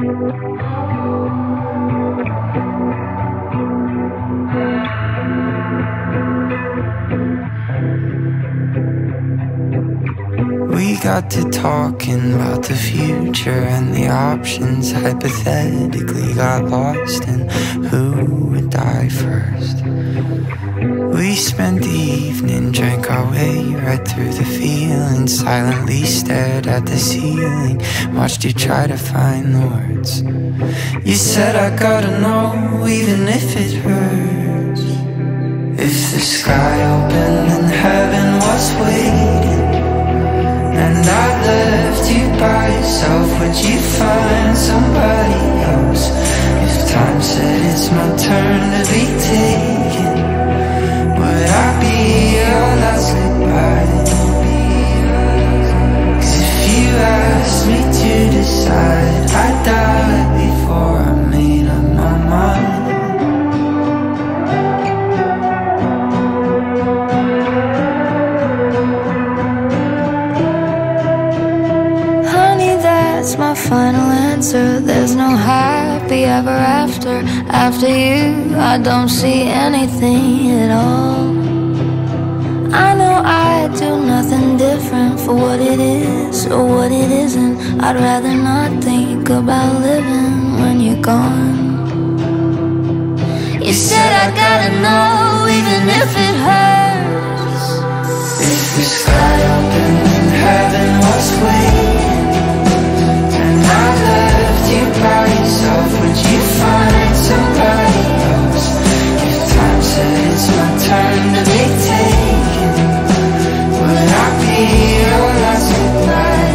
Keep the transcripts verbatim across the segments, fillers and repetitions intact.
We got to talking about the future and the options. Hypothetically got lost in who would die first. We spent the evening, drank our way right through the feeling. Silently stared at the ceiling, watched you try to find the words. You said I gotta know, even if it hurts. If the sky opened and heaven was waiting, and I left you by yourself, would you find somebody else? If time said it's my turn to be taken, would I be your last goodbye? 'Cause if you asked me to decide, I'd die before I made up my mind. That's my final answer. There's no happy ever after. After you, I don't see anything at all. I know I do nothing different for what it is or what it isn't. I'd rather not think about living when you're gone. You said I gotta know, even if it hurts. If the sky opened and heaven was waiting, I left you by yourself, would you find somebody else? If time said it's my turn to be taken, would I be your last goodbye?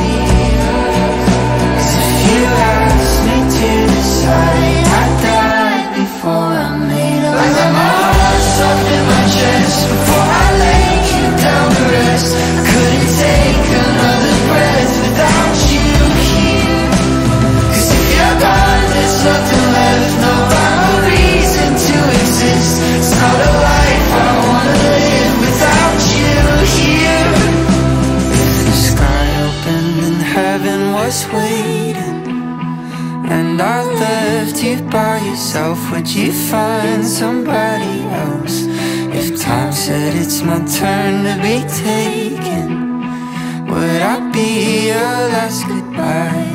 'Cause if you asked me to decide, I'd die before I made up my mind. My heart soft in my chest before I lay you down to rest. I couldn't take another breath without you. There's nothing left, no rhyme or reason to exist. It's not a life I wanna live without you here. If the sky opened and heaven was waiting, and I left you by yourself, would you find somebody else? If time said it's my turn to be taken, would I be your last goodbye?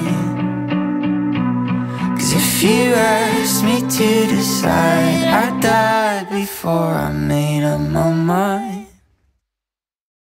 If you asked me to decide, I'd die before I made up my mind.